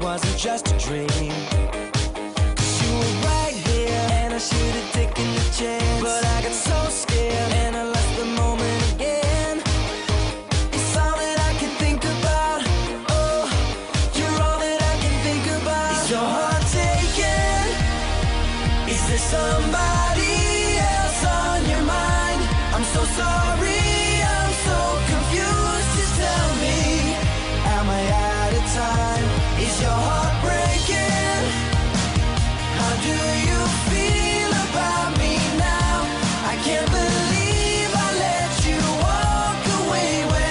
wasn't just a dream. 'Cause you were right here, and I should have taken the chance, but I got so scared, and I left the moment again. It's all that I can think about. Oh, you're all that I can think about. Is your heart taken? Is there somebody else on your mind? I'm so sorry, I'm so confused. Just tell me, am I out of time? Is your heart breaking? How do you feel about me now? I can't believe I let you walk away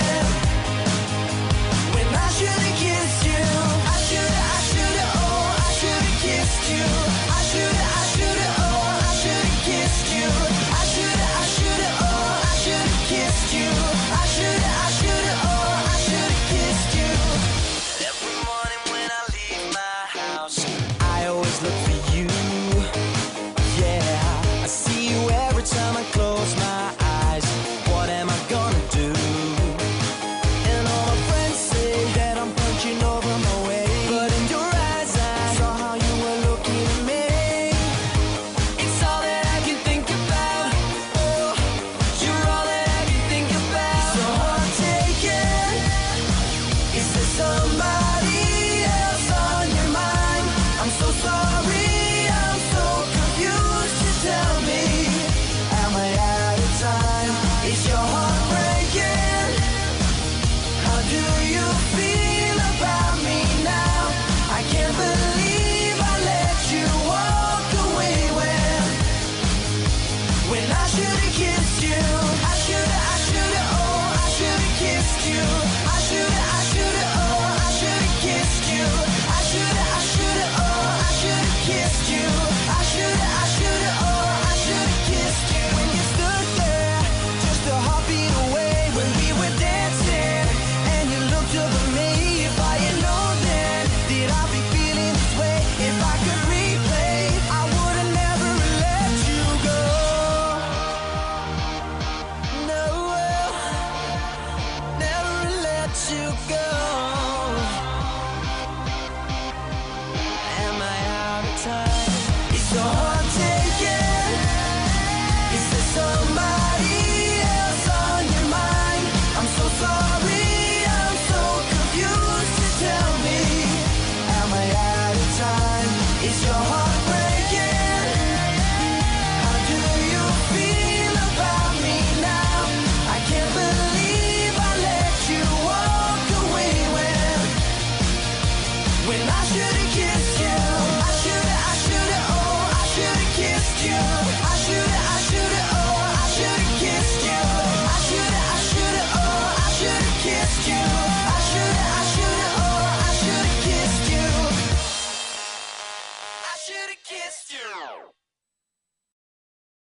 when I should've kissed you. I should've, oh, I should've kissed you. I should've, oh, I should've kissed you. I should've, oh, I should've kissed you. I should've, oh, I should've kissed you. Every morning when I leave my house, I always look for you. Yeah, I see you every time I close my eyes. What am I gonna do? And all my friends say that I'm punching over my weight, but in your eyes I saw how you were looking at me. It's all that I can think about. Oh, you're all that I can think about. Is your heart taken? Is there somebody else on your mind? I'm so sorry, I'm so confused. Just tell me, am I out of time? Is your heart breaking? How do you feel about me now? I can't believe I let you walk away when I should've kissed you. I should've, oh, I should've kissed you. I should've, oh, I should've kissed you. I should've, oh, I should've kissed you. I should've, oh, I should've kissed you. When you stood there, just a heartbeat away, when we were dancing, and you looked up at me. If I had known then, did I be feeling this way? If I could replay, I would've never let you go. No, never let you go. Am I out of time?